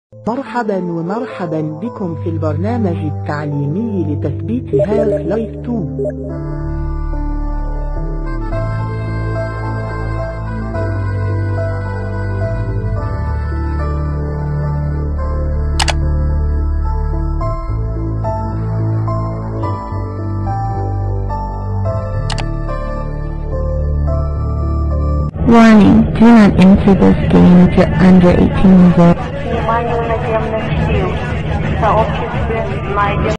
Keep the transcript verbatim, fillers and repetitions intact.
مرحبا ومرحبا بكم في البرنامج التعليمي لتثبيت هاف لايف تو. Warning, do not enter this game if you're under eighteen years old. Внимание на земных сил. Сообществе найден